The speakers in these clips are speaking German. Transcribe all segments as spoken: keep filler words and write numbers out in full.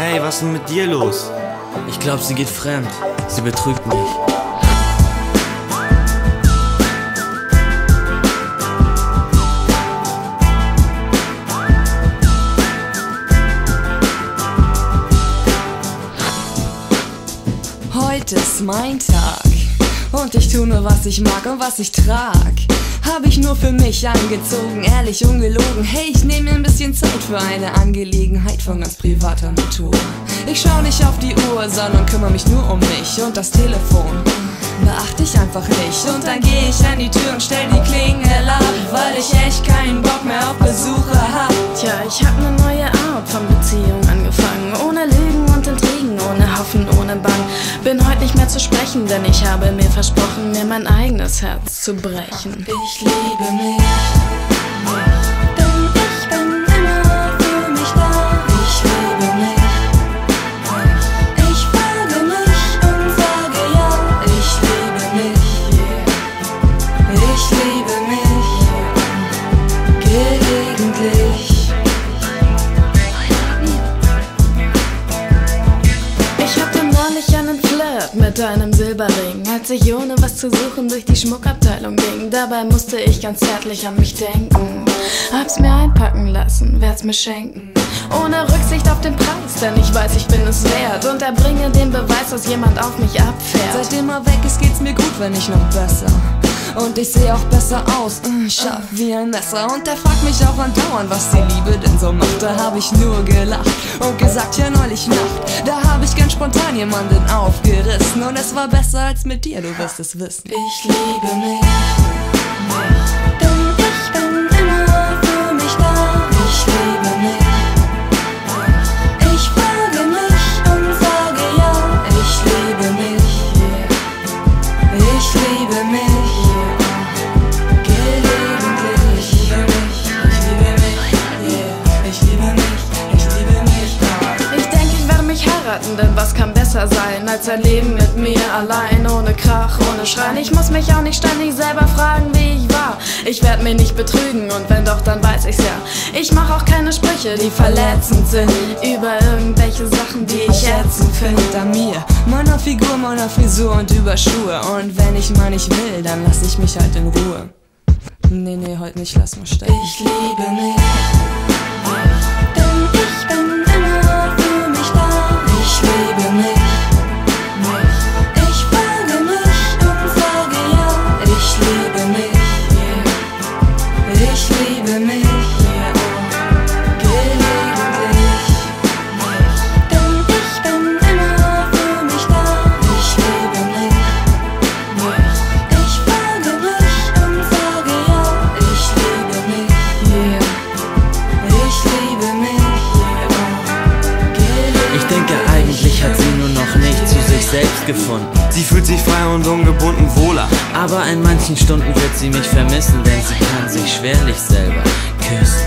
Hey, was ist denn mit dir los? Ich glaub, sie geht fremd. Sie betrügt mich. Heute ist mein Tag und ich tu nur, was ich mag und was ich trag. Hab ich nur für mich angezogen, ehrlich ungelogen. Hey, ich nehm mir ein bisschen Zeit für eine Angelegenheit von ganz privater Natur. Ich schau nicht auf die Uhr, sondern kümmere mich nur um mich und das Telefon beachte ich einfach nicht. Und dann geh ich an die Tür und stell die Klingel ab, weil ich echt keinen Bock mehr auf Besucher hab. Tja, ich hab ne neue Art von Beziehung angefangen. Ohne Lügen und Intrigen, ohne Hoffen, ohne Bang. Bin heute nicht mehr zu sprechen, denn ich habe mir versprochen, mir mein eigenes Herz zu brechen. Ich liebe mich. Mit einem Silberring, als ich ohne was zu suchen durch die Schmuckabteilung ging. Dabei musste ich ganz zärtlich an mich denken. Hab's mir einpacken lassen, werd's mir schenken. Ohne Rücksicht auf den Preis, denn ich weiß, ich bin es wert. Und erbringe den Beweis, dass jemand auf mich abfährt. Seitdem er weg ist, geht's mir gut, wenn nicht noch besser. Und ich seh auch besser aus, mm, scharf wie ein Messer. Und er fragt mich auch andauernd, was die Liebe denn so macht. Da hab ich nur gelacht und gesagt, ja neulich Nacht. Da hab ich ganz spontan jemanden aufgerissen. Und es war besser als mit dir, du wirst es wissen. Ich liebe mich. Denn ich bin immer für mich da. Ich liebe mich. Ich frage mich und sage ja. Ich liebe mich. Ich liebe mich. Denn was kann besser sein als ein Leben mit mir allein, ohne Krach, ohne Schreien. Ich muss mich auch nicht ständig selber fragen, wie ich war. Ich werd mich nicht betrügen und wenn doch, dann weiß ich's ja. Ich mach auch keine Sprüche, die verletzend sind, über irgendwelche Sachen, die ich ätzend finde. An mir, meiner Figur, meiner Frisur und über Schuhe. Und wenn ich mal nicht will, dann lass ich mich halt in Ruhe. Nee, nee, heute nicht, lass mal stecken. Ich liebe mich. Denn ich bin immer für mich da. Ich liebe mich. Ich frage mich und sage ja. Ich liebe mich. Ich liebe mich. Gelegentlich. Denn ich bin immer für mich da. Ich liebe mich. Ich frage mich und sage ja. Ich liebe mich. Ich liebe mich. Ich denke, eigentlich hat sie nur noch nicht zu sich selbst gefunden. Sie fühlt sich frei und ungebunden wohler. Aber in manchen Stunden wird sie mich vermissen, denn sie kann sich schwerlich selber küssen.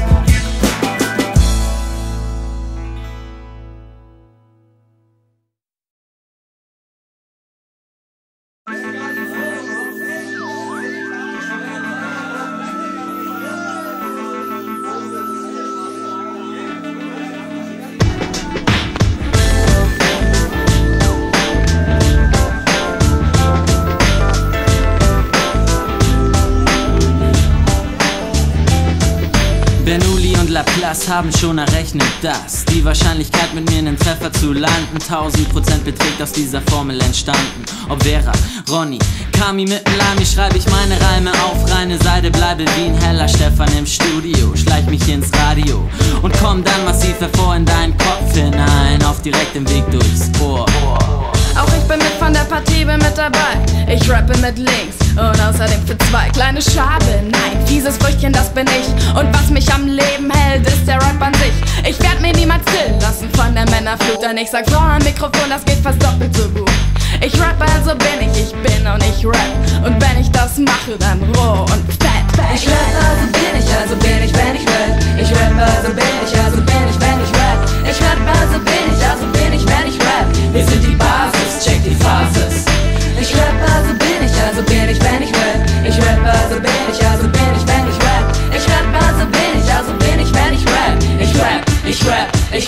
Bernoulli und Laplace haben schon errechnet, dass die Wahrscheinlichkeit, mit mir einen Treffer zu landen, tausend Prozent beträgt, aus dieser Formel entstanden. Ob Vera, Ronny, Kami mit dem Lami, schreibe ich meine Reime auf reine Seide, bleibe wie ein heller Stefan im Studio, schleich mich ins Radio und komm dann massiv hervor in deinen Kopf hinein, auf direktem Weg durchs Ohr. Auch ich bin mit von der Partie, bin mit dabei. Ich rappe mit links und außerdem für zwei kleine Schabe. Nein, fieses Früchtchen, das bin ich. Und was mich am Leben hält, ist der Rap an sich. Ich werd mir niemals still lassen von der Männerflut, denn ich sag Frau am Mikrofon, das geht fast doppelt so gut. Ich rappe, also bin ich, ich bin und ich rap. Und wenn ich das mache, dann roh und fett, fett. Ich rap, also bin ich, also bin ich, wenn ich rap. Ich rap, also bin ich, also bin ich, wenn ich rap. Ich rap, also bin ich, also bin ich, wenn ich rap. Wir sind die Basis, check die Phases. Ich rap, also bin ich, also bin ich, wenn ich rap. Ich rap, also bin ich, also bin ich, wenn ich rap. Ich rap, also bin ich, also bin ich, wenn ich rap. Ich rap, ich rap, ich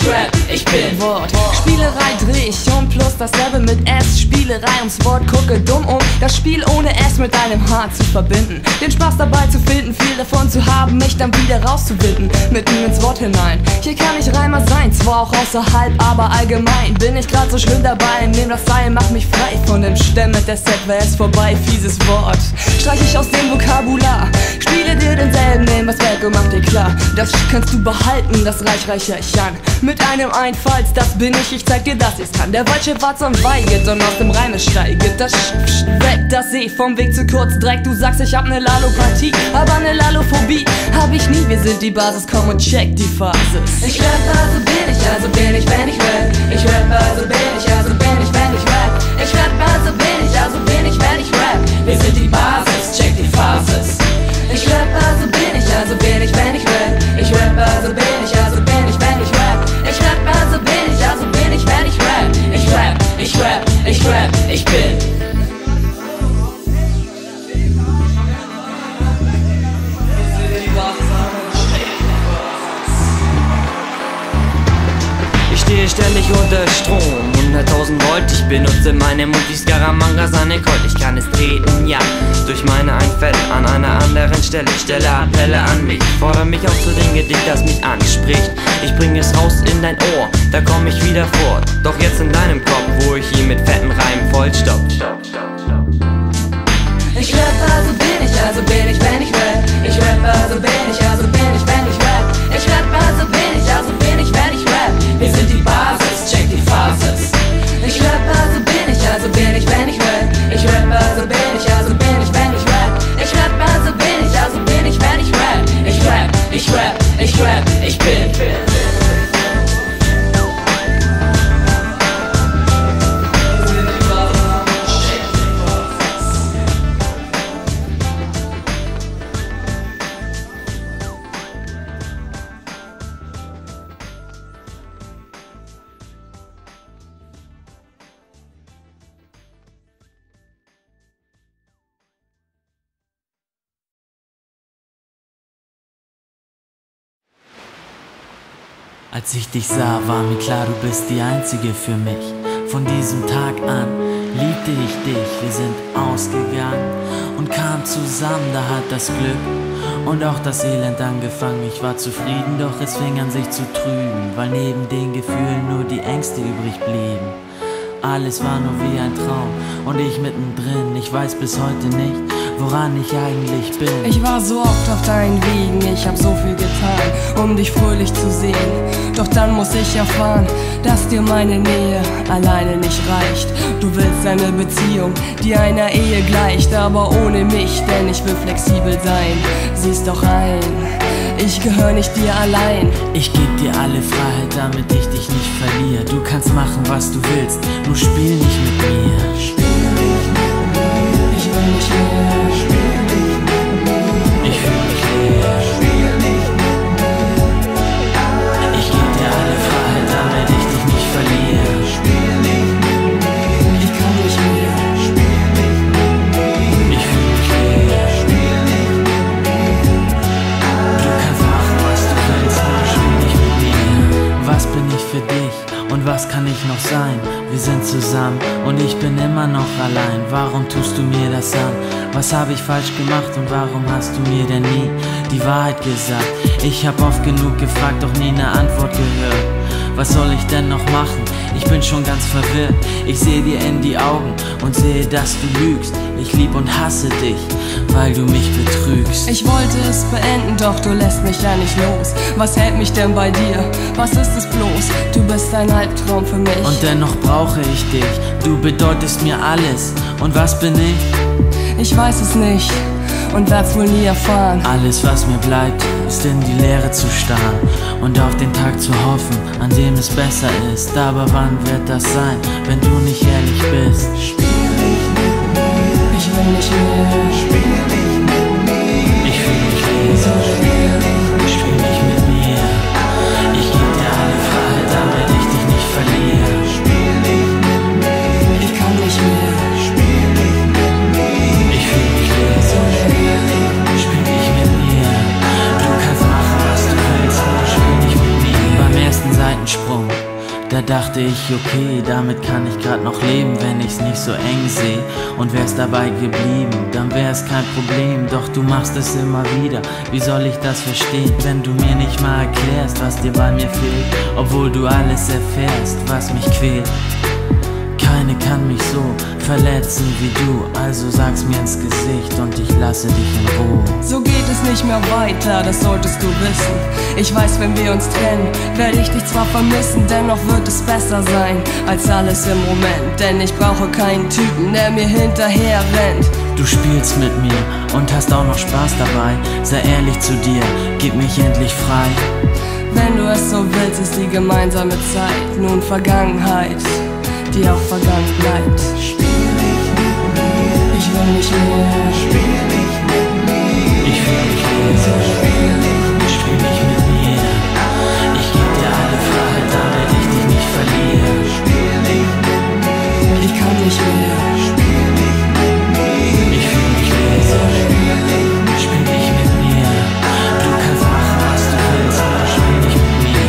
rap, ich bin Wort. Spielerei dreh ich um, plus das Level mit S. Spielerei ums Wort, gucke dumm um das Spiel ohne S mit einem H zu verbinden. Den Spaß dabei zu finden, viel davon zu haben, mich dann wieder rauszuwinden, mitten ins Wort hinein. Hier kann ich Reimer sein, zwar auch außerhalb, aber allgemein bin ich grad so schön dabei. Nehm das Seil, mach mich frei von dem Stämme, der Set wär es vorbei, fieses Wort. Streich ich aus dem Vokabular, spiele dir denselben, nehm was weg und mach dir klar, das kannst du behalten, das Reich reiche ich an. Mit einem Einfalls, das bin ich, ich zeig dir, dass ich's kann. Der Waldschiff wart's und weiget und aus dem Reime steiget. Das Sch weg, das See, vom Weg zu kurz Dreck. Du sagst, ich hab ne Lalopathie, aber ne Lalophobie hab ich nie. Wir sind die Basis, komm und check die Phasis. Ich rap, also bin ich, also bin ich, wenn ich rap. Ich rap, also bin ich, also bin ich, wenn ich rap. Ich rap, also bin ich, also bin ich, wenn ich rap. Wir sind die Basis, check die Phasis. Ich rap, also bin ich, also bin ich, wenn ich rap. Ich rap, also bin ich, also bin ich, wenn ich rap. Ich rap, also bin ich, also bin ich, wenn ich rap. Ich rap, ich rap, ich rap, ich bin. Ich stehe ständig unter Strom, hunderttausend Volt. Ich benutze meine Mund wie Scaramanga seine Colt. Ich kann es treten, ja, durch meine Einfälle an einer anderen Stelle. Stelle Appelle an mich, fordere mich auf zu dem Gedicht, das mich anspricht. Ich bringe es raus in dein Ohr, da komm ich wieder fort. Doch jetzt in deinem Kopf, wo ich ihn mit fetten Reimen vollstopp. Ich rap, also bin ich, also bin ich, wenn ich rap. Ich rap, also bin ich, also bin ich, wenn ich rap. Ich rap, also bin ich, also bin ich, wenn ich rap. Wir sind die Basis, check die Phasis. Ich rap, also bin ich, also bin ich, wenn ich rap. Ich rap, also bin ich, also bin ich, wenn ich rap. Ich rap, also bin ich, also bin ich, wenn ich rap. Ich rap, ich rap, ich rap, ich bin. Als ich dich sah, war mir klar, du bist die Einzige für mich. Von diesem Tag an liebte ich dich. Wir sind ausgegangen und kamen zusammen, da hat das Glück und auch das Elend angefangen. Ich war zufrieden, doch es fing an sich zu trüben, weil neben den Gefühlen nur die Ängste übrig blieben. Alles war nur wie ein Traum und ich mittendrin. Ich weiß bis heute nicht, woran ich eigentlich bin. Ich war so oft auf deinen Wegen, ich hab so viel getan, um dich fröhlich zu sehen. Doch dann muss ich erfahren, dass dir meine Nähe alleine nicht reicht. Du willst eine Beziehung, die einer Ehe gleicht, aber ohne mich, denn ich will flexibel sein. Sieh's doch ein, ich gehör nicht dir allein. Ich geb dir alle Freiheit, damit ich dich nicht verliere. Du kannst machen, was du willst, nur spiel nicht mit mir. Spiel nicht mit mir, ich will nicht mehr. Spiel nicht mit mir, ich fühl mich leer. Spiel nicht mit mir, ich geb dir alle Freiheit, damit ich dich nicht verliere. Spiel nicht mit mir, ich kann nicht mehr. Spiel nicht mit mir, ich fühl mich leer. Spiel nicht mit mir, du kannst machen, was du willst, nur spiel nicht mit mir. Was bin ich für dich? Und was kann ich noch sein? Wir sind zusammen und ich bin immer noch allein. Warum tust du mir das an? Was habe ich falsch gemacht und warum hast du mir denn nie die Wahrheit gesagt? Ich hab oft genug gefragt, doch nie eine Antwort gehört. Was soll ich denn noch machen? Ich bin schon ganz verwirrt. Ich sehe dir in die Augen und sehe, dass du lügst. Ich lieb und hasse dich, weil du mich betrügst. Ich wollte es beenden, doch du lässt mich ja nicht los. Was hält mich denn bei dir? Was ist es bloß? Du bist ein Albtraum für mich. Und dennoch brauche ich dich. Du bedeutest mir alles. Und was bin ich? Ich weiß es nicht und werd's wohl nie erfahren. Alles, was mir bleibt, ist in die Leere zu starren und auf den Tag zu hoffen, an dem es besser ist. Aber wann wird das sein, wenn du nicht ehrlich bist? Spiel nicht mit mir, ich will nicht mehr. Spiel nicht mit mir, ich fühl mich leer. Spiel nicht mit mir, ich geb dir alle Freiheit, damit ich dich nicht verliere. Spiel nicht mit mir, ich kann nicht mehr. Spiel nicht mit mir, ich fühl mich leer. Spiel nicht mit mir, du kannst machen, was du willst, nur spiel nicht mit mir. Beim ersten Seitensprung Da dachte ich, okay, damit kann ich grad noch leben, wenn ich's nicht so eng seh. Und wär's dabei geblieben, dann wär's kein Problem. Doch du machst es immer wieder, wie soll ich das verstehen? Wenn du mir nicht mal erklärst, was dir bei mir fehlt, obwohl du alles erfährst, was mich quält. Keine kann mich so verletzen wie du, also sag's mir ins Gesicht und ich lasse dich in Ruhe. So geht es nicht mehr weiter, das solltest du wissen. Ich weiß, wenn wir uns trennen, werde ich dich zwar vermissen, dennoch wird es besser sein als alles im Moment. Denn ich brauche keinen Typen, der mir hinterher rennt. Du spielst mit mir und hast auch noch Spaß dabei. Sei ehrlich zu dir, gib mich endlich frei. Wenn du es so willst, ist die gemeinsame Zeit nun Vergangenheit, die auch vergangen bleibt. Spiel nicht mit mir, ich will nicht mehr. Spiel nicht mit mir, ich will nicht mehr. Spiel nicht, spiel nicht mit mir. Ich geb dir alle Freiheit, damit ich dich nicht verliere. Spiel nicht mit mir, ich kann nicht mehr. Spiel nicht mit mir, ich will nicht mehr. Spiel nicht mit mir. Du kannst machen, was du willst, aber spiel nicht mit mir.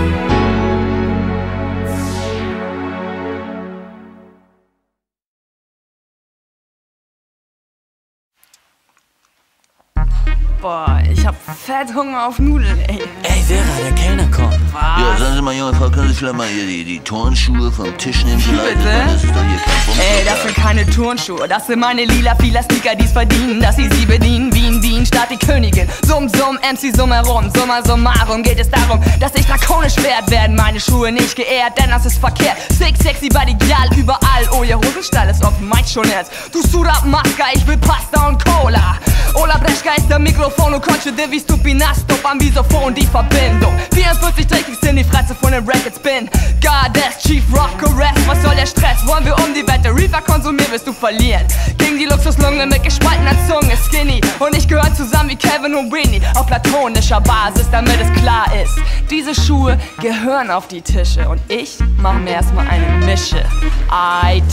Boah, ich hab fett Hunger auf Nudeln, ey. Ey, Vera, der Kellner kommt. Ja, sagen Sie mal, junge Frau, können Sie vielleicht mal hier die, die Turnschuhe vom Tisch nehmen vielleicht? Bitte? Das ist doch hier kein Bums. Ey, das sind keine Turnschuhe, das sind meine lila vieler Sneaker, die's verdienen, dass sie sie bedienen. Wien, Wien, Stadt die Königin. Summ, summ, M C summ herum. Summa summarum geht es darum, dass ich drakonisch wert werden. Meine Schuhe nicht geehrt, denn das ist verkehrt. Sick, sexy, body, gal, überall. Oh, ihr Hosenstall ist offen, meint schon jetzt. Du Suda Maska, ich will Pasta und Cola. Ola Breschka ist der Mikrofon und Conche Divi Stupinasto am Visophon die Verbindung. vierundvierzig Tricks in die Fresse von den Rackets bin. Goddess, Chief Rock Arrest, was soll der Stress? Wollen wir um die Wette? Reaper konsumieren, wirst du verlieren. Gegen die Luxuslunge mit gespaltener Zunge, Skinny. Und ich gehöre zusammen wie Kevin und Winnie. Auf platonischer Basis, damit es klar ist. Diese Schuhe gehören auf die Tische. Und ich mach mir erstmal eine Mische. Eit.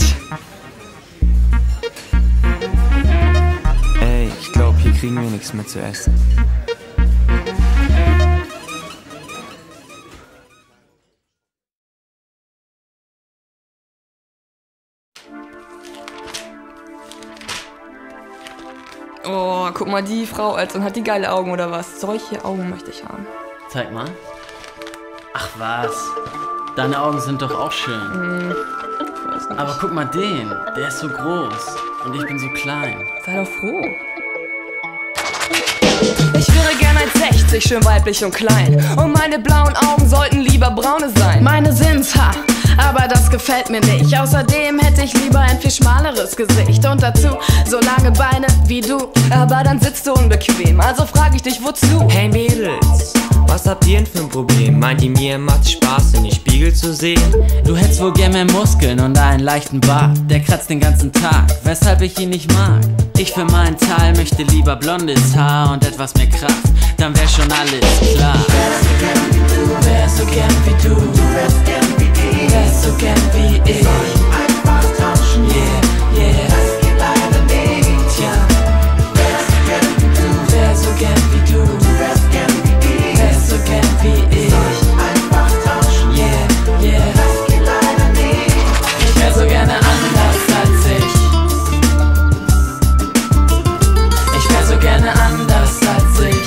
Ey, ich glaub, hier kriegen wir nichts mehr zu essen. Oh, guck mal, die Frau, Alter, hat die geile Augen oder was? Solche Augen möchte ich haben. Zeig mal. Ach was, deine Augen sind doch auch schön. Hm, ich weiß nicht. Aber guck mal den, der ist so groß und ich bin so klein. Sei doch froh. Ich wäre gern eins sechzig, schön weiblich und klein. Und meine blauen Augen sollten lieber braune sein. Meine sind's, ha, aber das gefällt mir nicht. Außerdem hätte ich lieber ein viel schmaleres Gesicht. Und dazu so lange Beine wie du. Aber dann sitzt du unbequem, also frag ich dich, wozu? Hey Mädels, was habt ihr denn für ein Problem? Meint ihr, mir macht's Spaß, in die Spiegel zu sehen? Du hättest wohl gern mehr Muskeln und einen leichten Bart. Der kratzt den ganzen Tag, weshalb ich ihn nicht mag. Ich für meinen Teil möchte lieber blondes Haar und etwas mehr Kraft. Dann wär schon alles klar. wär so gern wie du, du wärst gern wie ich, Wärst so gern wie ich. soll einfach tauschen, Yeah, yeah. das geht leider nicht. Tja, Wär so gern wie du, wär so gern wie du, du wärst gern wie ich, wärst so gern wie ich. soll einfach tauschen, Yeah, yeah. das geht leider nicht. Ich wär so gerne anders als ich. Ich wär so gerne anders als ich.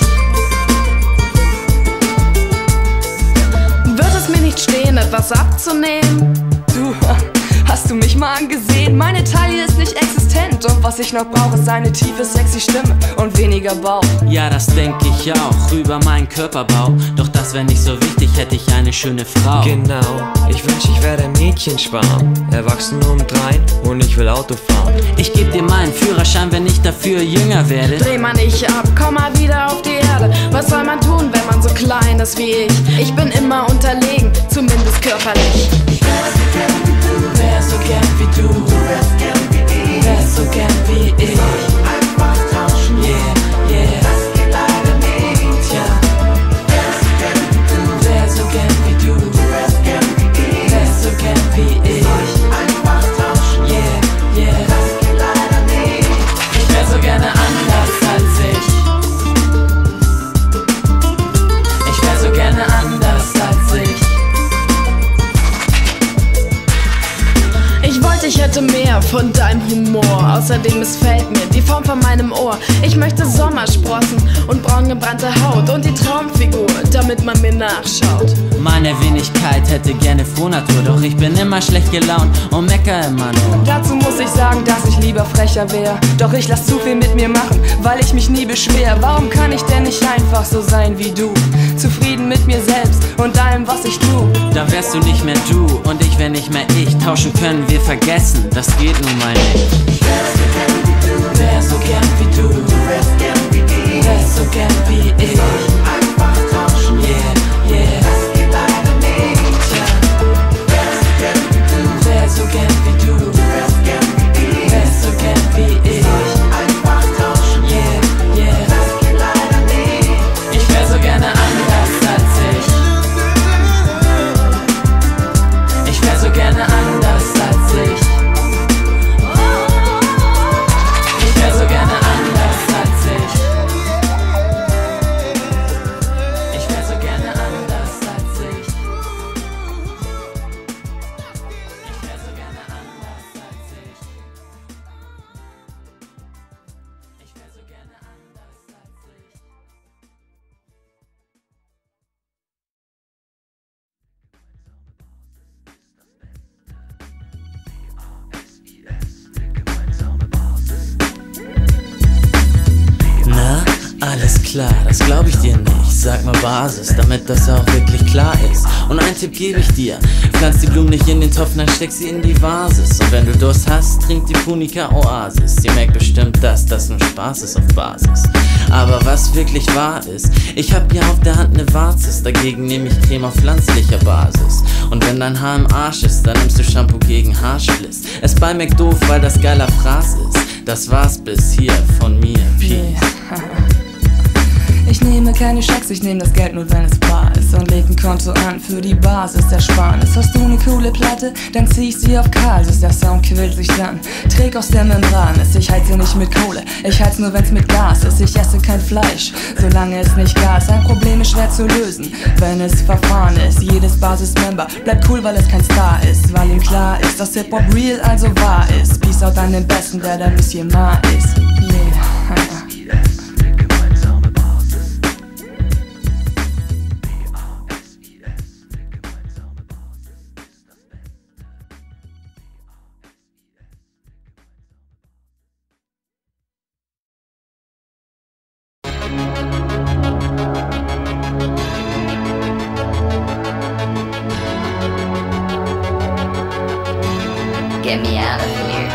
Wird es mir nicht stehen, etwas abzunehmen? Du, hast du mich mal angesehen? Meine Taille ist nicht existent. Und was ich noch brauche, ist eine tiefe, sexy Stimme und weniger Bauch. Ja, das denk ich auch, über meinen Körperbau. Doch das wär nicht so wichtig, hätte ich eine schöne Frau. Genau, ich wünsch, ich wär der Mädchenschwarm. Erwachsen um drei und ich will Auto fahren. Ich geb dir meinen Führerschein, wenn ich dafür jünger werde. Dreh mal nicht ab, komm mal wieder auf die Erde. Was soll man tun, wenn man so klein ist wie ich? Ich bin immer unterlegen, zumindest körperlich. Wär so gern wie du, Du wärst gern wie ich, wär so gern wie ich. einfach tauschen, Yeah, yeah. das geht leider nicht. Tja, Wär so gern wie du, wär so gern wie du, du wärst gern wie ich, wär so gern wie ich. einfach tauschen, Yeah, yeah. das geht leider nicht. Ich wär so gerne anders als ich. Ich wär so gerne anders als ich. wünschte, ich hätte mehr von deinem Humor. Außerdem missfällt mir die Form von meinem Ohr. Ich möchte Sommersprossen und braun gebrannte Haut und die Traumfigur, damit man mir nachschaut. Meine Wenigkeit hätte gerne Frohnatur, doch ich bin immer schlecht gelaunt und mecker immer nur. Dazu muss ich sagen, dass ich lieber frecher wär. Doch ich lass zu viel mit mir machen, weil ich mich nie beschwer. Warum kann ich denn nicht einfach so sein wie du? Zufrieden mit mir selbst und allem, was ich tu. Dann wärst du nicht mehr du und ich wär nicht mehr ich. Tauschen können wir vergessen, das geht nun mal nicht. Wär so gern wie du, wärst gern wie ich, Wärst so gern wie ich. einfach tauschen, Yeah, yeah. das geht leider nicht. Wärst gern wie du, Wär so gern wie du, wärst gern wie ich, wärst so gern wie ich. einfach tauschen, Yeah, yeah. das geht leider nicht. Ich wär so gerne anders als ich. Ich wär so gerne anders als ich. Ich wär so gerne anders als ich. Ich wär so gerne anders als ich. Ich wär so gerne anders als ich. Ich wär so gerne anders als ich. Na, alles klar, das glaub ich dir nicht. Sag mal Basis, damit das auch wirklich klar ist. Und einen Tipp gebe ich dir: Pflanz die Blumen nicht in den Topf, dann steck sie in die Vases. Und wenn du Durst hast, trink die Punika Oasis. Sie merkt bestimmt, dass das nur Spaß ist auf Basis. Aber was wirklich wahr ist, ich hab hier auf der Hand ne Varzis. Dagegen nehme ich Creme auf pflanzlicher Basis. Und wenn dein Haar im Arsch ist, dann nimmst du Shampoo gegen Haarspliss. Es bei McDoof, weil das geiler Fraß ist. Das war's bis hier von mir. Peace. Ich nehme keine Schecks, ich nehme das Geld nur, wenn es bar ist. Und leg ein Konto an für die Basis der Sparnis. Hast du ne coole Platte, dann zieh ich sie auf Kasis. Der Sound quillt sich dann, träg aus der Membran ist. Ich heize nicht mit Kohle, ich heiz nur, wenn's mit Gas ist. Ich esse kein Fleisch, solange es nicht Gas. Ein Problem ist schwer zu lösen, wenn es verfahren ist. Jedes Basis-Member bleibt cool, weil es kein Star ist. Weil ihm klar ist, dass Hip-Hop real, also wahr ist. Peace out an den Besten, der der Monsieur Ma ist. Yeah. Get me out of here.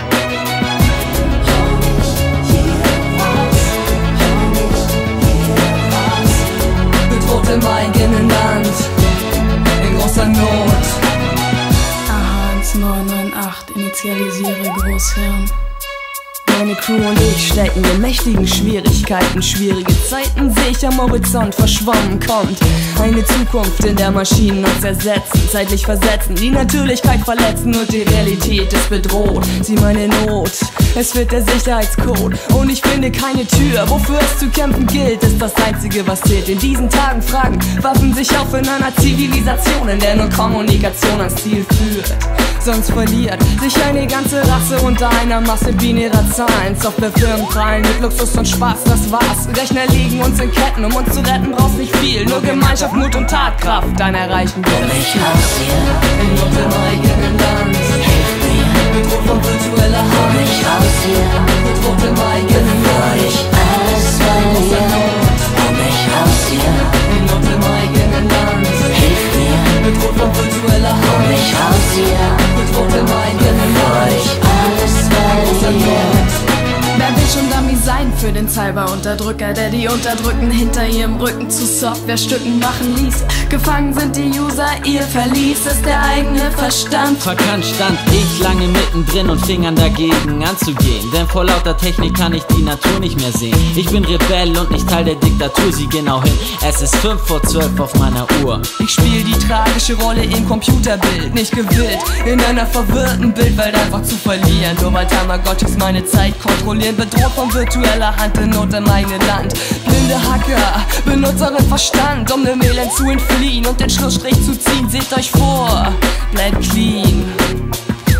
Bedroht im eigenen Land, in großer Not. A H eins neun neun acht, initialisiere Großhirn. Meine Crew und ich stecken in mächtigen Schwierigkeiten. Schwierige Zeiten sehe ich am Horizont verschwommen. Kommt eine Zukunft, in der Maschinen uns ersetzen, zeitlich versetzen, die Natürlichkeit verletzen und die Realität ist bedroht. Sieh meine Not, es wird der Sicherheitscode und ich finde keine Tür. Wofür es zu kämpfen gilt, ist das Einzige, was zählt. In diesen Tagen fragen Waffen sich auf in einer Zivilisation, in der nur Kommunikation ans Ziel führt. Sonst verliert sich eine ganze Rasse unter einer Masse binärer Zahlen. Softwarefirmen prallen mit Luxus und Spaß, das war's. Rechner legen uns in Ketten, um uns zu retten brauchst nicht viel. Nur Gemeinschaft, Mut und Tatkraft, dann erreichen wir das Ziel. In Not im eigenen Land, hilf mir. Bedroht von virtueller Hand, mich raus hier. Bedroht im eigenen Land, ich alles verliere. Komm mich raus hier. In Not im eigenen Land, hilf mir. Bedroht von virtueller Hand, komm mich raus hier. Bedroht im eigenen Land, ich alles verliere. Wer will schon Dummy sein für den Cyber-Unterdrücker, der die Unterdrückten hinter ihrem Rücken zu Softwarestücken machen ließ? Gefangen sind die User, ihr Verlies ist der eigene Verstand. Verkannt stand ich lange mittendrin und fing an dagegen anzugehen. Denn vor lauter Technik kann ich die Natur nicht mehr sehen. Ich bin Rebell und nicht Teil der Diktatur, sieh genau hin. Es ist fünf vor zwölf auf meiner Uhr. Ich spiel die tragische Rolle im Computerbild, nicht gewillt in einer verwirrten Bildwelt einfach zu verlieren. Nur weil Tamagotchis meine Zeit kontrollieren. Bedroht von virtueller Hand in Not im eigenen Land. Blinde Hacker benutzen euren Verstand, um dem Elend zu entfliehen und den Schlussstrich zu ziehen. Seht euch vor, bleibt clean.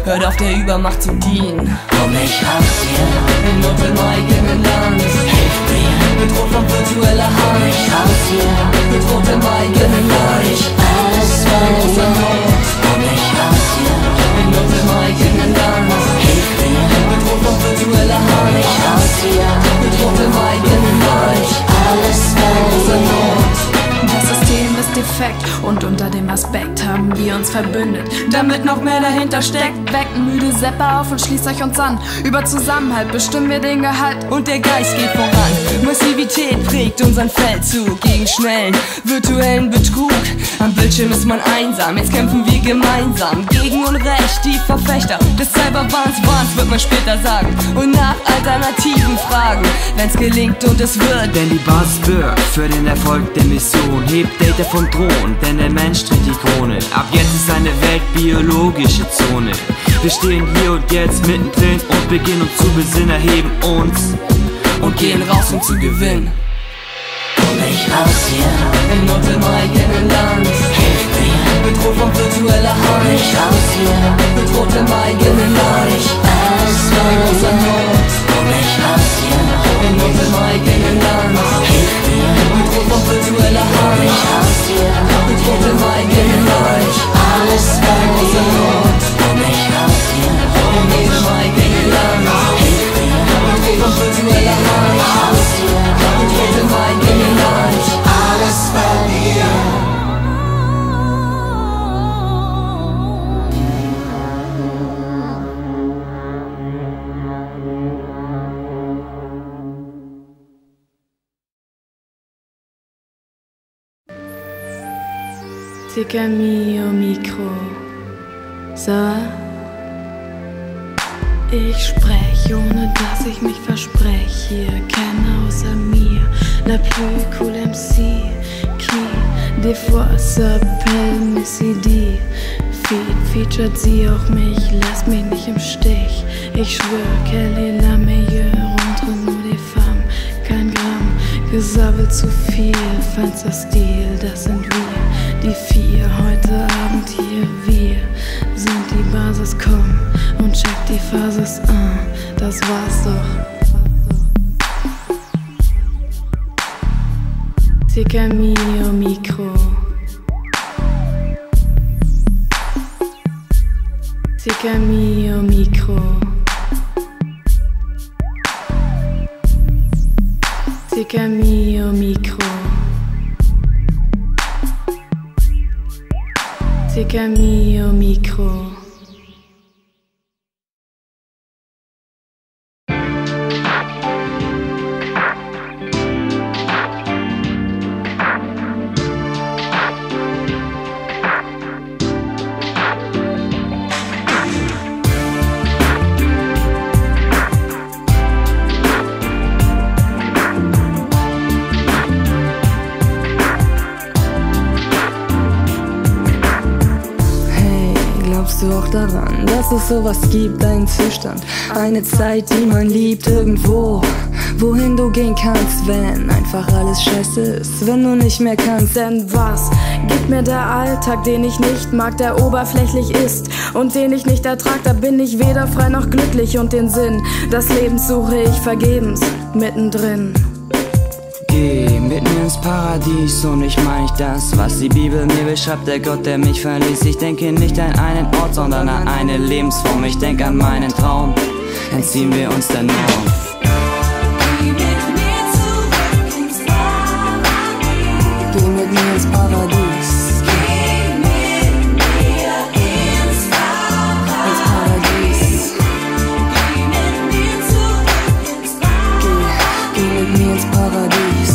hört auf der Übermacht zu dienen. Komm ich raus hier, In Not im eigenen Land, hilf mir, bedroht von virtueller komm Hand. ich raus hier, Bedroht im eigenen Land, alles großer verlieren. Not. Komm ich raus hier, In Not im eigenen Land, hilf mir, bedroht von virtueller komm ich Hand. raus hier, Bedroht im eigenen Land, alles großer verlieren. Not. Das System ist defekt und unter dem Aspekt haben wir uns verbündet, damit noch mehr dahinter steckt. Weckt müde Sepper auf und schließt euch uns an. Über Zusammenhalt bestimmen wir den Gehalt. Und der Geist geht voran. Massivität prägt unseren Feldzug gegen schnellen virtuellen Betrug. Am Bildschirm ist man einsam, jetzt kämpfen wir gemeinsam gegen Unrecht. Die Verfechter des Cyberwahns, Wahns wird man später sagen und nach Alternativen fragen, wenn's gelingt und es wird. Denn die Basis birgt für den Erfolg der Mission. Hebt Data vom Thron, denn der Mensch trägt die Krone. Ab jetzt ist eine Welt biologische Zone. Wir stehen hier und jetzt mittendrin und beginnen uns zu besinnen, erheben uns Und gehen raus, um zu gewinnen. Komm ich raus hier, In Not im eigenen Land, hilf mir, bedroht von virtueller komm Hand. ich raus hier, Bedroht im eigenen Land, alles großer verlieren. Not. Komm ich raus hier, In Not im eigenen Land, hilf mir, bedroht von virtueller komm ich Hand. raus hier, Bedroht im eigenen Land, alles großer verlieren. Not. Komm ich raus hier, In Not im eigenen Land, hilf mir, bedroht von virtueller Hand. raus hier, Bedroht im eigenen Land, alles verlieren. Tica mio Mikro. So. Ich sprech, ohne dass ich mich versprech. Hier keiner außer mir. La plus cool M C. Qui, des fois s'appelle Missy D. Feed featured sie auch mich, lasst mich nicht im Stich. Ich schwör, quelle est la meilleure entre nous les femmes. Kein Gramm, gesabbelt zu viel, feinster Stil, das sind wir. Die vier, heute Abend hier, wir sind die Basis, komm und check die Phases an, das war's doch. Tica mio Mikro. Tica mio Mikro. Tica mio Mikro. Tica mio Mikro. Glaubst du auch daran, dass es sowas gibt, einen Zustand, eine Zeit, die man liebt irgendwo, wohin du gehen kannst, wenn einfach alles scheiße ist, wenn du nicht mehr kannst? Denn was gibt mir der Alltag, den ich nicht mag, der oberflächlich ist und den ich nicht ertrag? Da bin ich weder frei noch glücklich und den Sinn des Lebens suche ich vergebens mittendrin. Geh mit mir ins Paradies und ich mein nicht das, was die Bibel mir beschreibt, der Gott, der mich verließ. Ich denke nicht an einen Ort, sondern an eine Lebensform. Ich denke an meinen Traum, entziehen wir uns der Norm. Geh mit mir ins Paradies. Geh mit mir ins Paradies. Ins Paradies. Geh, geh mit mir ins Paradies.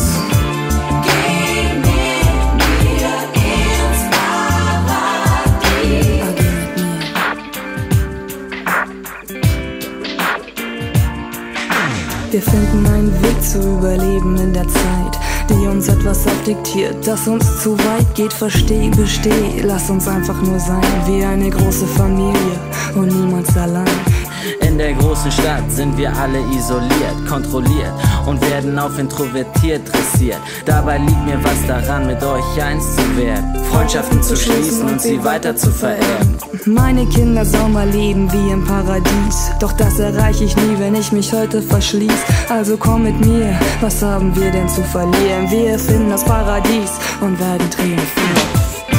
Wir finden einen Weg zu überleben in der Zeit, die uns etwas aufdiktiert, das uns zu weit geht. Versteh, besteh, lass uns einfach nur sein, wie eine große Familie und niemals allein. In der großen Stadt sind wir alle isoliert, kontrolliert und werden auf introvertiert dressiert. Dabei liegt mir was daran, mit euch eins zu werden, Freundschaften zu schließen und sie weiter zu vererben. Meine Kinder sollen mal leben wie im Paradies, doch das erreiche ich nie, wenn ich mich heute verschließ. Also komm mit mir, was haben wir denn zu verlieren? Wir finden das Paradies und werden triumphieren.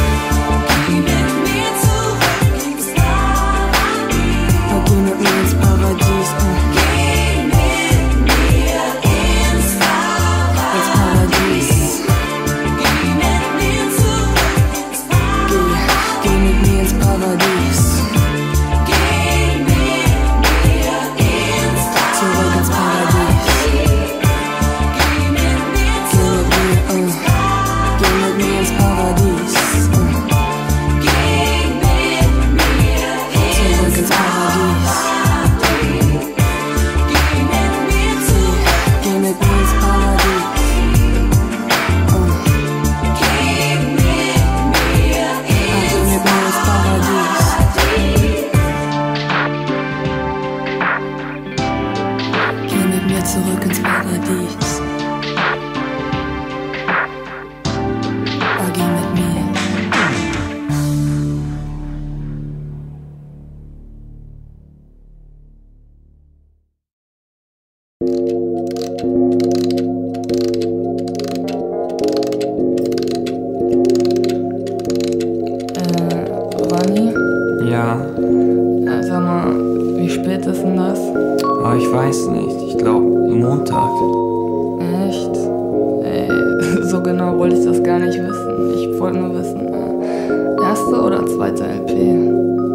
Zurück ins Paradies. Oh, geh mit mir. Äh, Ronny? Ja, Äh, sag mal, wie spät ist denn das? aber ich weiß nicht. Ich glaube Montag. Echt? Ey, so genau wollte ich das gar nicht wissen. Ich wollte nur wissen, äh, erste oder zweite L P?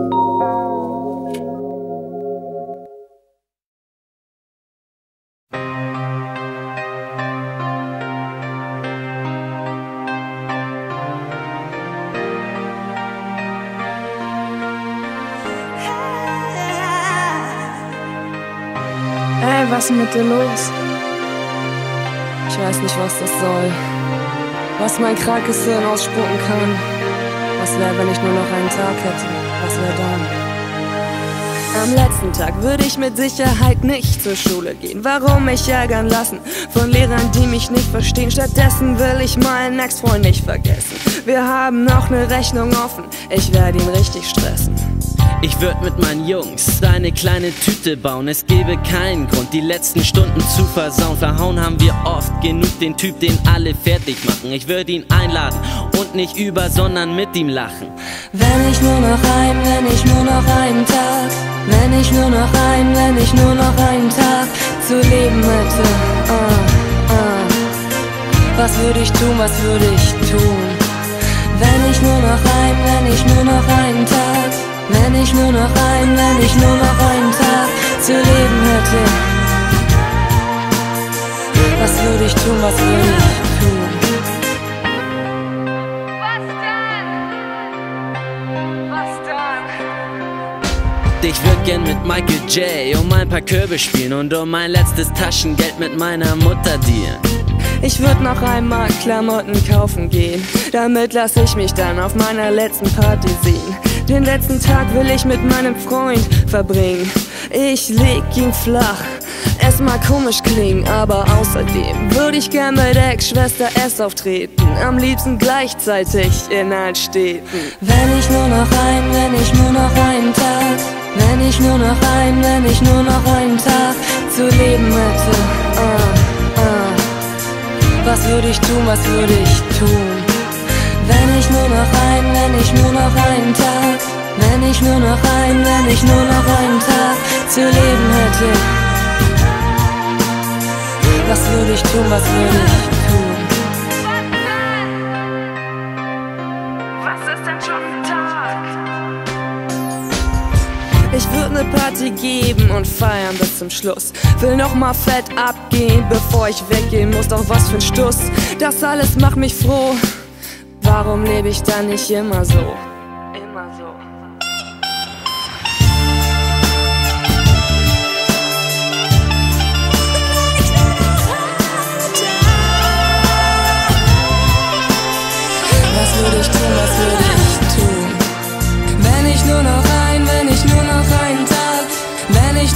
Ey, was ist mit dir los? Ich weiß nicht, was das soll. Was mein krankes Hirn ausspucken kann. Was wäre, wenn ich nur noch einen Tag hätte? Was wäre dann? Am letzten Tag würde ich mit Sicherheit nicht zur Schule gehen. Warum mich ärgern lassen von Lehrern, die mich nicht verstehen? Stattdessen will ich meinen Ex-Freund nicht vergessen. Wir haben noch eine Rechnung offen. Ich werde ihn richtig stressen. Ich würd mit meinen Jungs eine kleine Tüte bauen. Es gäbe keinen Grund, die letzten Stunden zu versauen. Verhauen haben wir oft genug den Typ, den alle fertig machen. Ich würde ihn einladen und nicht über, sondern mit ihm lachen. Wenn ich nur noch ein, wenn ich nur noch einen Tag, wenn ich nur noch ein, wenn ich nur noch einen Tag zu leben hätte, ah, ah. Was würde ich tun, was würde ich tun? Wenn ich nur noch ein, wenn ich nur noch einen Tag, wenn ich nur noch ein, wenn ich nur noch einen Tag zu leben hätte. Was würde ich tun, was würde ich tun? Was dann? Was dann? Ich würd gern mit Michael J. um ein paar Körbe spielen und um mein letztes Taschengeld mit meiner Mutter dealen. Ich würd noch einmal Klamotten kaufen gehen, damit lass ich mich dann auf meiner letzten Party sehen. Den letzten Tag will ich mit meinem Freund verbringen. Ich leg ihn flach, es mag komisch klingen, aber außerdem würde ich gern bei der Ex-Schwester S auftreten. Am liebsten gleichzeitig in allen Städten. Wenn ich nur noch ein, wenn ich nur noch einen Tag, wenn ich nur noch ein, wenn ich nur noch einen Tag zu leben hätte, ah, ah. Was würde ich tun, was würde ich tun? Wenn ich nur noch ein, wenn ich nur noch einen Tag, wenn ich nur noch ein, wenn ich nur noch einen Tag zu leben hätte. Was würde ich tun, was würde ich tun? Was ist denn schon ein Tag? Ich würde ne Party geben und feiern bis zum Schluss. Will noch mal fett abgehen, bevor ich weggehen muss. Doch was für ein Stuss, das alles macht mich froh. Warum lebe ich dann nicht immer so? Immer so. Was würde ich tun, was würde ich tun? Wenn ich nur noch ein, wenn ich nur noch einen Tag, wenn ich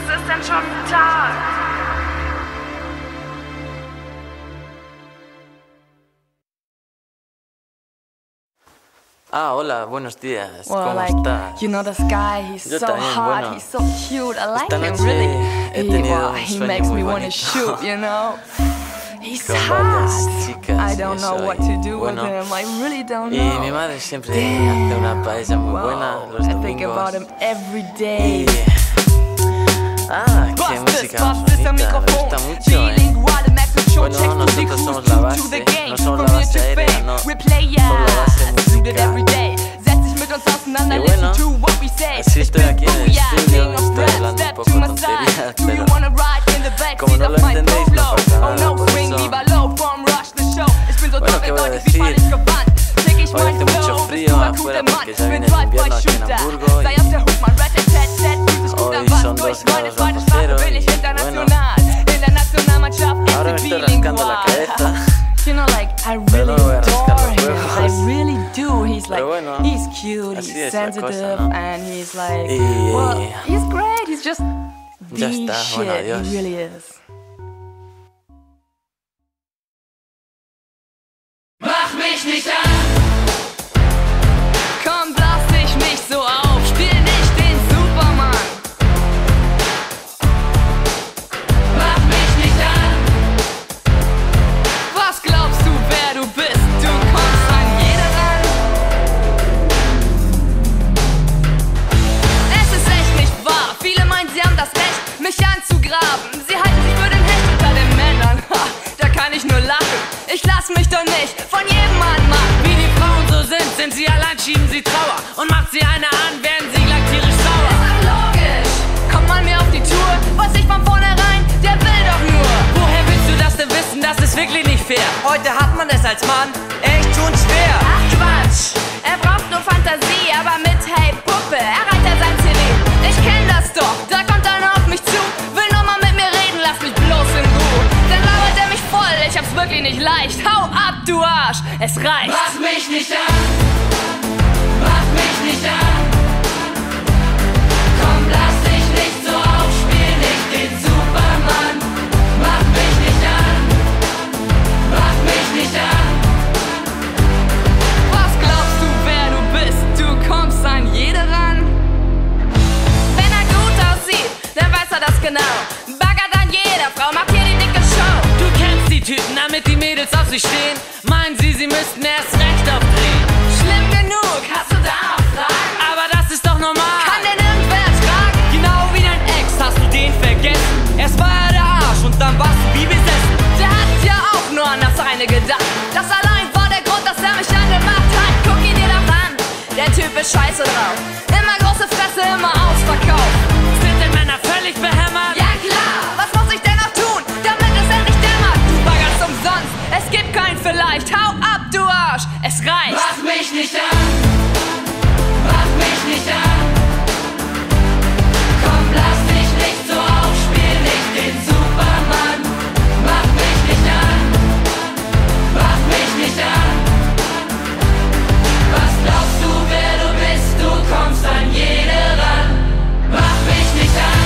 Was ist denn schon Tag? Ah, hola, buenos días. Well, ¿Cómo like, estás? you know, this guy, he's Yo so también, hot, bueno. he's so cute, I like Esta him, noche really. he He, tenido well, un he sueño makes muy me want to bonito. shoot, you know. He's Con varias hot. chicas I y don't know eso, what y to do bueno, with him, I really don't Y know. mi madre siempre hace una paella muy buena Wow, los I think about domingos. him every day. Y... Ah, qué música más bonita, me gusta mucho, eh. Bueno, nosotros somos la base, no somos la base aérea, no, somos la base musical. Y bueno, así estoy aquí en el estudio, estoy hablando un poco tonterías, pero como no lo entendéis no pasa nada, por eso... Bueno, ¿qué voy a decir? Hoy hace mucho frío afuera porque ya viene el invierno aquí en Hamburgo y hoy son dos grados bajo cero y bueno, ahora me estoy rascando la cabeza. You know, like, I Pero no really me voy a rascar adore los him. huevos. I really do. He's like, Pero bueno, he's cute, así he's es la cosa, sensitive, ¿no? and he's like, Y- well, he's great. He's just Ya the está, shit. bueno, adiós. He really is. Mach mich nicht an! Komm, blas dich nicht so auf, spiel nicht den Superman. Mach mich nicht an! Was glaubst du, wer du bist? Du kommst an jeder ran. Es ist echt nicht wahr. Viele meinen, sie haben das Recht, mich anzugraben. Sie halten sich für den Hecht unter den Männern. Ha, da kann ich nur lachen. Ich lass mich doch nicht von jedem Mann machen. Wie die Frauen so sind, sind sie allein, schieben sie Trauer. Und macht sie eine an, werden sie gleich tierisch sauer. Logisch. Kommt man mir auf die Tour, weiß ich von vornherein, der will doch nur. Woher willst du das denn wissen? Das ist wirklich nicht fair. Heute hat man es als Mann echt schon schwer. Ach Quatsch, er braucht nur Fantasie, aber mit Hey Puppe erreicht er sein Ziel. Ich kenn das doch, da kommt einer auf mich zu, will nur mal mit mir reden, lass mich bloß in Ruhe. Dann labert er mich voll, ich hab's wirklich nicht leicht. Hau ab, du Arsch, es reicht. Mach mich nicht an! Mach mich nicht an! Komm, lass dich nicht so auf, spiel nicht den Superman! Mach mich nicht an! Mach mich nicht an! Was glaubst du, wer du bist? Du kommst an jede ran. Wenn er gut aussieht, dann weiß er das genau. Baggert an jeder Frau, macht hier die dicke Show. Du kennst die Typen, damit die Mädels auf sich stehen. Meinen sie, sie müssten erst recht aufdrehen. Schlimm genug, hast du da noch Fragen? Aber das ist doch normal. Kann denn irgendwer ertragen? Genau wie dein Ex hast du den vergessen. Erst war er der Arsch und dann warst du wie besessen. Der hat ja auch nur an das eine gedacht. Das allein war der Grund, dass er mich angemacht hat. Guck ihn dir doch an, der Typ ist scheiße drauf. Immer große Fresse, immer ausverkauft. Sind denn Männer völlig behämmert? Ja klar, was muss ich denn noch tun, damit es endlich dämmert? Du baggerst umsonst, es gibt kein Vielleicht. Hau ab, du Arsch, es reicht. Mach mich nicht an! Mach mich nicht an! Komm, lass dich nicht so auf, spiel nicht den Superman! Mach mich nicht an! Mach mich nicht an! Was glaubst du, wer du bist? Du kommst an jede ran! Mach mich nicht an!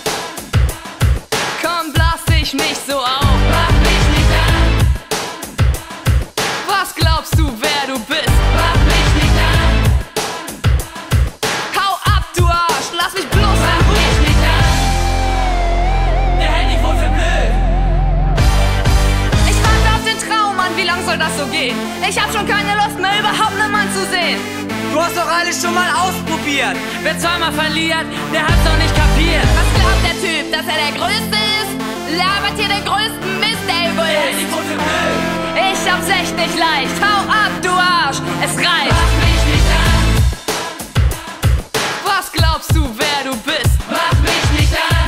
Komm, blas dich nicht so auf. Mach mich nicht an! Was glaubst du, wer du bist? Mach mich nicht an! Hau ab, du Arsch, lass mich bloß Mach in Ruhe. mich nicht an! Der hält dich wohl für blöd! Ich warte auf den Traum an, wie lang soll das so gehen? Ich hab schon keine Lust mehr, überhaupt einen Mann zu sehen. Du hast doch alles schon mal ausprobiert. Wer zweimal verliert, der hat's doch nicht kapiert. Was glaubt der Typ, dass er der Größte ist? Labert hier den größten Mist, der irgendwo Der hält dich ist. wohl für blöd! Ich hab's echt nicht leicht. Hau ab, du Arsch, es reicht. Mach mich nicht an! Was glaubst du, wer du bist? Mach mich nicht an!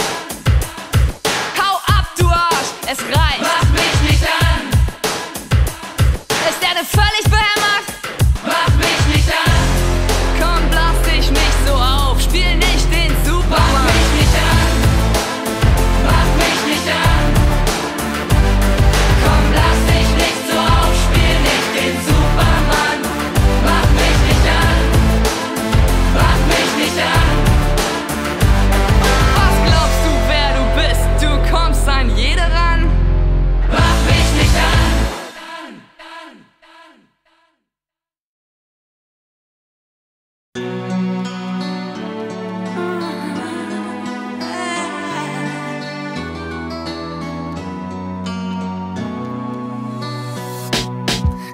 Hau ab, du Arsch, es reicht. Mach mich nicht an! Ist der denn völlig behämmert? Mach mich nicht an! Komm, blas dich nicht so auf. Spiel nicht den Mach Superman. mich nicht an! Mach mich nicht an! Komm, lass dich nicht so auf, spiel nicht den Superman! Mach mich nicht an! Mach mich nicht an!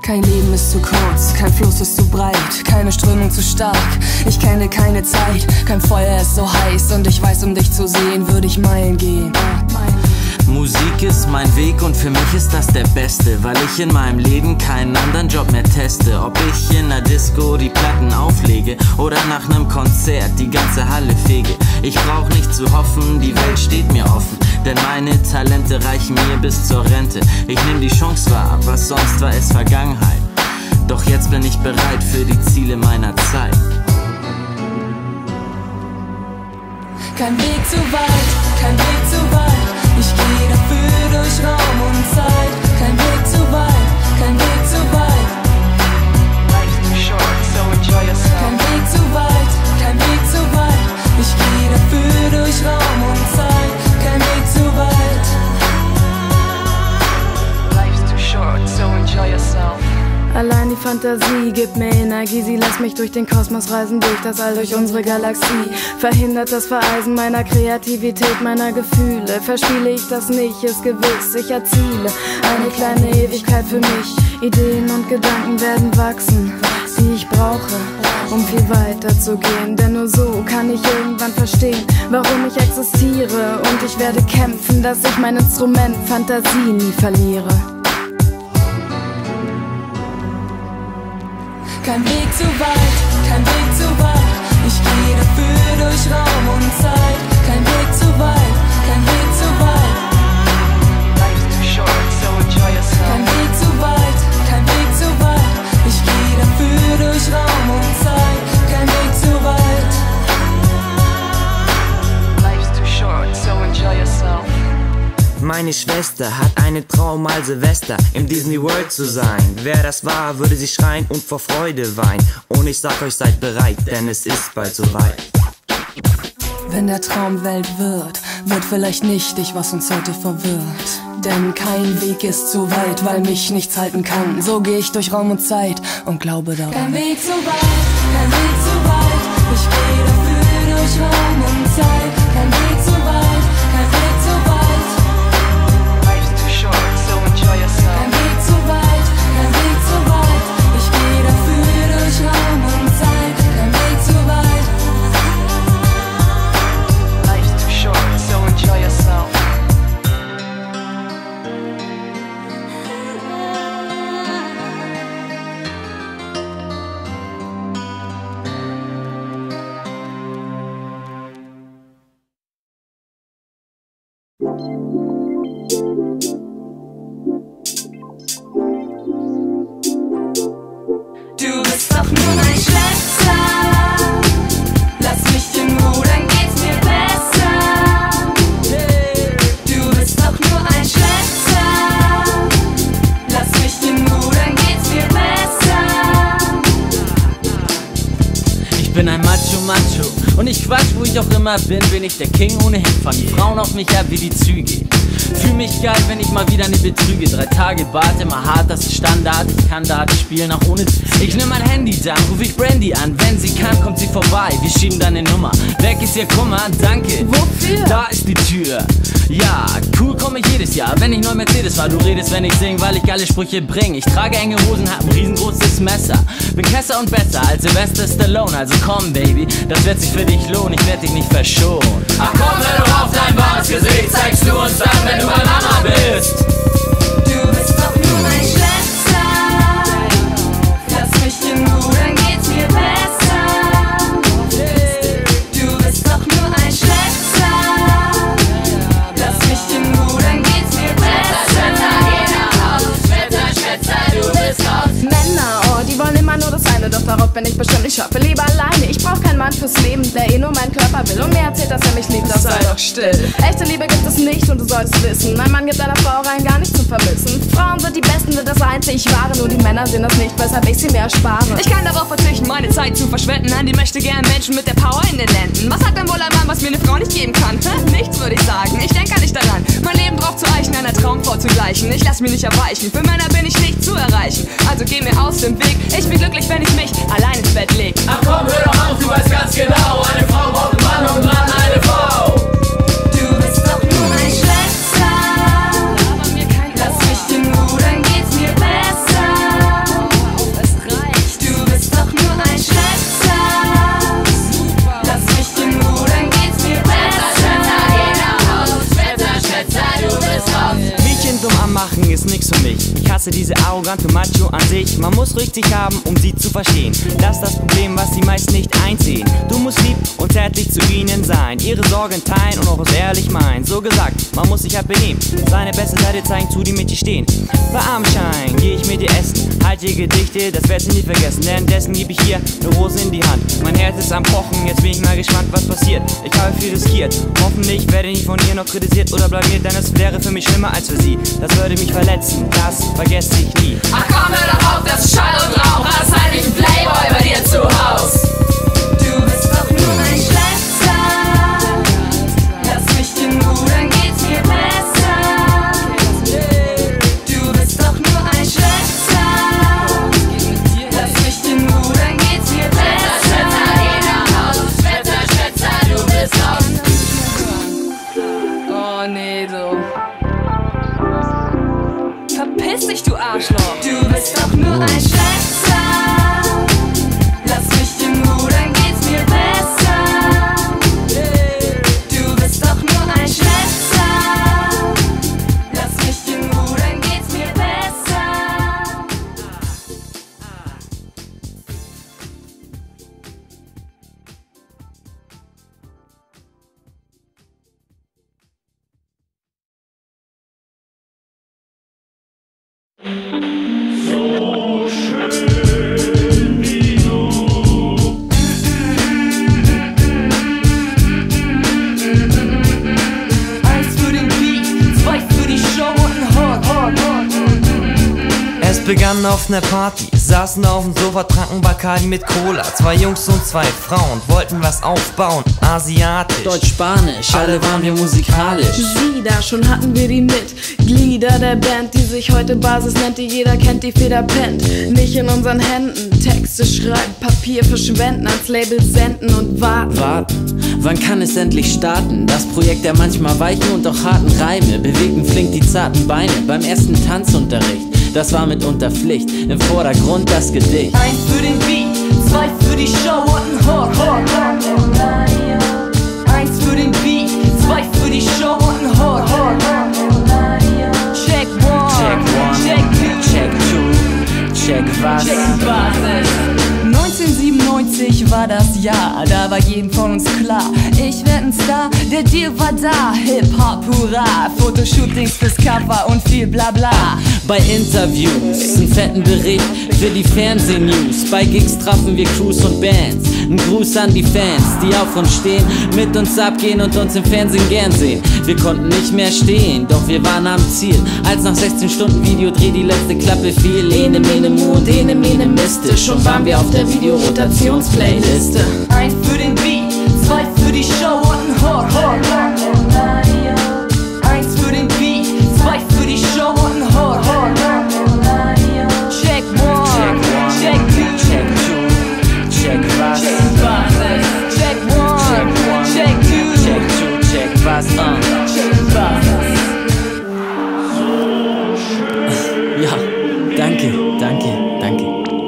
Kein Leben ist zu kurz, kein Fluss ist zu breit, keine Strömung zu stark, ich kenne keine Zeit, kein Feuer ist so heiß und ich weiß, um dich zu sehen, würde ich Meilen gehen. Musik ist mein Weg und für mich ist das der beste, weil ich in meinem Leben keinen anderen Job mehr teste. Ob ich in der Disco die Platten auflege oder nach nem Konzert die ganze Halle fege. Ich brauch nicht zu hoffen, die Welt steht mir offen, denn meine Talente reichen mir bis zur Rente. Ich nehm die Chance wahr, was sonst war es Vergangenheit. Doch jetzt bin ich bereit für die Ziele meiner Zeit. Kein Weg zu weit, kein Weg zu weit, ich gehe dafür durch Raum und Zeit. Kein Weg zu weit, kein Weg zu weit. Life's too short, so enjoy yourself. Kein Weg zu weit, kein Weg zu weit, ich gehe dafür durch Raum und Zeit. Kein Weg zu weit. Life's too short, so enjoy yourself. Allein die Fantasie gibt mir Energie, sie lässt mich durch den Kosmos reisen, durch das All, durch unsere Galaxie. Verhindert das Vereisen meiner Kreativität, meiner Gefühle. Verspiele ich das nicht, ist gewiss, ich erziele eine kleine Ewigkeit für mich. Ideen und Gedanken werden wachsen, die ich brauche, um viel weiter zu gehen. Denn nur so kann ich irgendwann verstehen, warum ich existiere. Und ich werde kämpfen, dass ich mein Instrument Fantasie nie verliere. Kein Weg zu weit, kein Weg zu weit, ich gehe dafür durch Raum und Zeit. Kein Weg zu weit, kein Weg zu weit. Life's too short, so enjoy yourself. Kein Weg zu weit, kein Weg zu weit, ich gehe dafür durch Raum und Zeit. Kein Weg zu weit. Life's too short, so enjoy yourself. Meine Schwester hat einen Traum, mal Silvester im Disney World zu sein. Wer das war, würde sie schreien und vor Freude weinen. Und ich sag euch, seid bereit, denn es ist bald soweit. Wenn der Traum Welt wird, wird vielleicht nichtig, was uns heute verwirrt. Denn kein Weg ist zu weit, weil mich nichts halten kann. So gehe ich durch Raum und Zeit und glaube daran. Kein Weg zu weit, kein Weg zu weit, ich gehe dafür durch Raum und Zeit. Kein Weg zu weit, kein Weg zu weit. Life's too short, so enjoy yourself. Kein Weg zu weit, kein Weg zu weit, ich gehe dafür durch Raum und Zeit. Kein Weg zu weit. Life's too short, so enjoy yourself. Du bist doch nur ein Schwätzer, lass mich in Ruhe, dann geht's mir besser. Du bist doch nur ein Schwätzer, lass mich in Ruhe, dann geht's mir besser. Ich bin ein Macho Macho und ich quatsch, wo ich auch immer bin, bin ich der King ohnehin. Fang die Frauen auf mich ab wie die Züge. Fühl mich geil, wenn ich mal wieder ne betrüge. Drei Tage Bart, immer hart, das ist Standard. Ich kann Dart spielen, auch ohne zu ziehen. Ich nehm mein Handy, dann ruf ich Brandy an. Wenn sie kann, kommt sie vorbei, wir schieben dann ne Nummer. Weg ist ihr Kummer, danke. Wofür? Da ist die Tür. Ja, cool komm ich jedes Jahr, wenn ich neu Mercedes fahr. Du redest, wenn ich sing, weil ich geile Sprüche bring. Ich trage enge Hosen, hab ein riesengroßes Messer. Bin Kesser und besser als Sylvester Stallone. Also komm, Baby, das wird sich für dich lohnen. Ich werd dich nicht verschonen. Ach komm, hör doch auf, dein wahres Gesicht zeigst du uns dann, wenn du bei Mama bist. Du bist doch nur ein Schwätzer, lass mich in Ruhe, dann geht's mir besser. Du bist doch nur ein Schwätzer, lass mich in Ruhe, dann geht's mir besser. Schwätzer, geh nach Haus, Schwätzer, Schwätzer, du bist raus. Männer, oh, die wollen immer nur das eine, doch darauf bin ich bestimmt, ich hoffe lieber alleine. Ich brauch keinen Mann fürs Leben, der eh nur meinen Körper will und mir erzählt, dass er mich liebt, das sei doch still. Echte Liebe gibt es nicht und du sollst wissen, ein Mann gibt einer Frau rein gar nichts zum Vermissen. Frauen sind die Besten, sind das einzig Wahre, nur die Männer sehen das nicht, weshalb ich sie mir erspare. Ich kann darauf verzichten, meine Zeit zu verschwenden an die möchte gern Menschen mit der Power in den Händen. Was hat denn wohl ein Mann, was mir eine Frau nicht geben kann? Hä? Nichts, würde ich sagen. Ich denke nicht daran, mein Leben drauf zu eichen, einer Traumfrau zu gleichen. Ich lass mich nicht erweichen, für Männer bin ich nicht zu erreichen. Also geh mir aus dem Weg, ich bin glücklich, wenn ich mich allein ins Bett leg. Ach komm, hör doch auf, du weißt ganz genau, eine Frau braucht einen Mann und Mann eine Frau. Du bist doch nur ein Schwätzer, lass mich in Ruhe, dann geht's mir besser. arrogant und macho an sich. Man muss Rücksicht haben, um sie zu verstehen. Das ist das Problem, was die meisten nicht einsehen. Du musst lieb und zärtlich zu ihnen sein, ihre Sorgen teilen und auch es ehrlich meinen. So gesagt, man muss sich halt benehmen, seine beste Seite zeigen, zu die mit dir stehen. Bei Abendschein geh ich mit dir essen, halt dir Gedichte, das werd ich nie vergessen. Währenddessen gebe ich hier eine Rose in die Hand. Mein Herz ist am Pochen, jetzt bin ich mal gespannt, was passiert. Ich habe viel riskiert, hoffentlich werde ich von ihr noch kritisiert oder blamiert, denn es wäre für mich schlimmer als für sie. Das würde mich verletzen, das vergesse ich nie. Ach komm, hör doch auf, das ist Schall und Rauch, hast halt nicht ein Playboy bei dir zu Haus. Du bist doch nur ein Schwätzer, lass mich in Ruhe, dann geht's mir besser. Du bist doch nur ein Schwätzer, lass mich in Ruhe, dann geht's mir besser. Schwätzer, geh nach Hause, Schwätzer, Schwätzer, du bist raus. Oh nee, du. Verpiss dich, du Arschloch. Du bist doch nur ein Schwätzer, lass mich in Ruhe, dann geht's mir besser. Du bist doch nur ein Schwätzer, lass mich in Ruhe, dann geht's mir besser. Es begann auf ner Party, saßen auf dem Sofa, tranken Bacardi mit Cola. Zwei Jungs und zwei Frauen wollten was aufbauen, asiatisch, Deutsch, Spanisch, alle waren wir musikalisch. Sie, da schon hatten wir die Mitglieder der Band, die sich heute Basis nennt, die jeder kennt, die Feder pennt. Nicht in unseren Händen, Texte schreiben, Papier verschwenden, ans Label senden und warten. Warten, wann kann es endlich starten? Das Projekt der manchmal weichen und auch harten Reime bewegten flink die zarten Beine beim ersten Tanzunterricht. Das war mitunter Pflicht, im Vordergrund das Gedicht. Eins für den Beat, zwei für die Show und ein Hook. Eins für den Beat, zwei für die Show und ein Hook. Check one, Check one, check two, check two, check was? check die Basis. neunzehnhundertsiebenundneunzig war das Jahr, da war jedem von uns klar, ich werd ein Star, der Deal war da, Hip-Hop, hurra, Fotoshootings fürs Cover und viel Blabla. Bei Interviews, einen fetten Bericht für die Fernsehnews. Bei Gigs trafen wir Crews und Bands. Ein Gruß an die Fans, die auf uns stehen, mit uns abgehen und uns im Fernsehen gern sehen. Wir konnten nicht mehr stehen, doch wir waren am Ziel. Als nach sechzehn Stunden Videodreh die letzte Klappe fiel. Ene, mene, mu und ene, mene, miste. Schon waren wir auf der Videorotationsplayliste. Eins für den Beat, zwei für die Show und ein Hook. Eins für den Beat, zwei für die Show und ein Hook. Check one, check two, check two, check was? check die Basis. Check one, check two, Check two, check was? Uh. check die Basis. Ja, danke, danke, danke.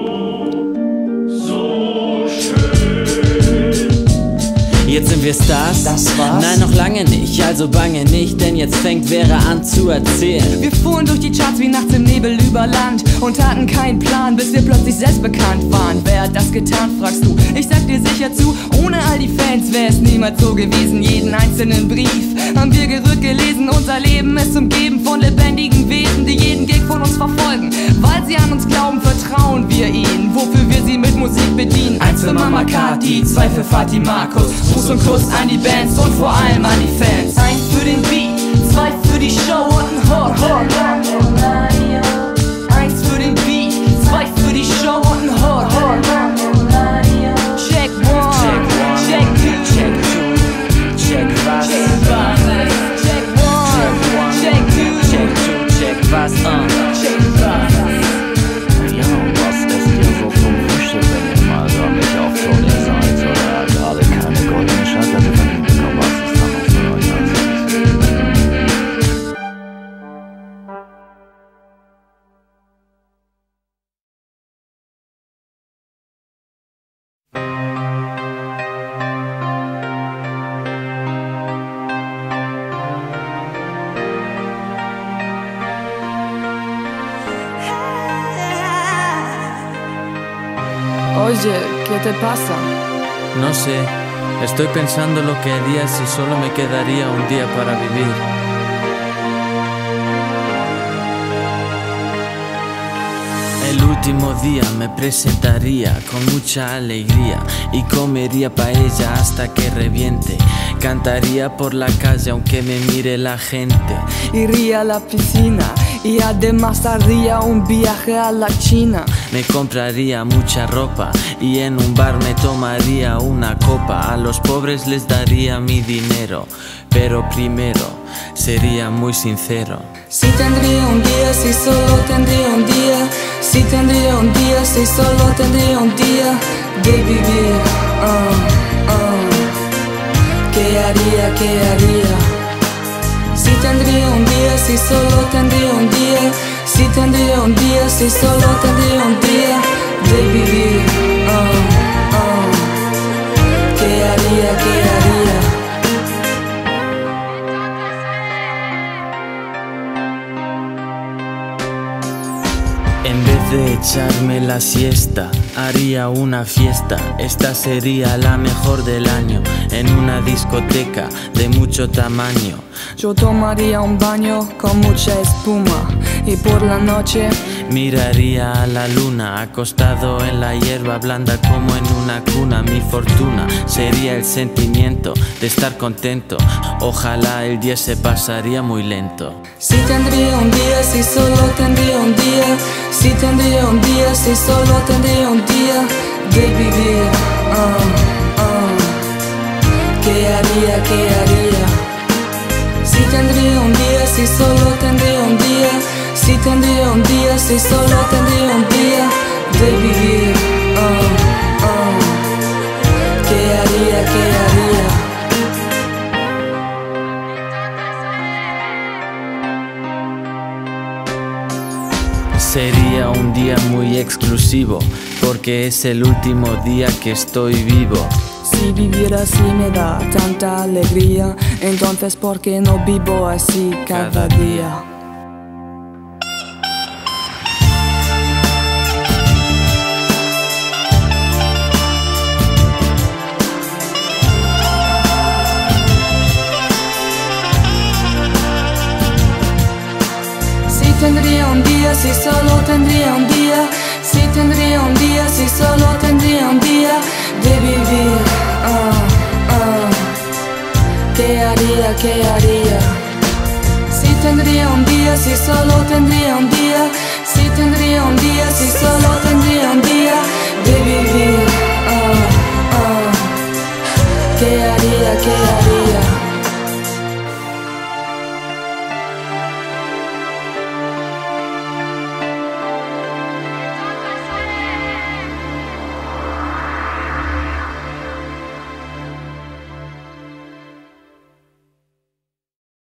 Jetzt sind wir Stars? Das war's? Nein, noch lange nicht, also bange nicht, denn jetzt fängt Vera an zu erzählen. Wir fuhren durch die Charts wie nachts im Nebel über Land und hatten keinen Plan, bis wir plötzlich selbst bekannt waren. Wer hat das getan, fragst du? Ich sag dir sicher zu, ohne all die Fans wäre es niemals so gewesen. Jeden einzelnen Brief haben wir gerührt gelesen. Unser Leben ist umgeben von lebendigen Wesen, die jeden Gig von uns verfolgen. Weil sie an uns glauben, vertrauen wir ihnen, wofür wir sie mit Musik bedienen. Eins für Mama Kati, zwei für Fatih Markus. Gruß und Kuss an die Bands und vor allem an die Fans. Eins für den Beat, zwei für die Show und ein Hook. Eins für den Beat, zwei für die Show und ein Hook. Check one, check two, Check two, check was? check die Basis. Check one, check two, Check two, check was? Uh. check die Basis. Ja, und was esst ihr so zum Frühstück, wenn ihr mal so nicht auf Tournee seid oder gerade keine goldene Schallplatte von ihm bekommen? Was ist da noch für euch alles? Oye, ¿qué te pasa? No sé, estoy pensando lo que haría si solo me quedaría un día para vivir. El último día me presentaría con mucha alegría y comería paella hasta que reviente. Cantaría por la calle aunque me mire la gente. Iría a la piscina y además haría un viaje a la China. Me compraría mucha ropa y en un bar me tomaría una copa. A los pobres les daría mi dinero, pero primero sería muy sincero. Si tendría un día, si solo tendría un día. Si tendría un día, si solo tendría un día de vivir. uh, uh. ¿Qué haría, qué haría? Si tendría un día, si solo tendría un día. Si tendría un día, si solo tendría un día de vivir. uh, uh. ¿Qué haría, qué haría? En vez de echarme la siesta, haría una fiesta. Esta sería la mejor del año, en una discoteca de mucho tamaño. Yo tomaría un baño con mucha espuma y por la noche miraría a la luna, acostado en la hierba blanda como en una cuna. Mi fortuna sería el sentimiento de estar contento. Ojalá el día se pasaría muy lento. Si tendría un día, si solo tendría un día. Si tendría un día, si solo tendría un día de vivir. uh, uh. ¿Qué haría, qué haría? Si tendría un día, si solo tendría un día. Si tendría un día, si solo tendría un día de vivir. uh, uh. ¿Qué haría, qué haría? Sería un día muy exclusivo, porque es el último día que estoy vivo. Si vivir así me da tanta alegría, entonces ¿por qué no vivo así cada, cada día? día? Si tendría un día, si solo tendría un día. Si tendría un día, si solo tendría un día de vivir. uh, uh. ¿Qué haría, qué haría? Si tendría un día, si solo tendría un día. Si tendría un día, si solo tendría un día de vivir. uh, uh. ¿Qué haría, qué haría?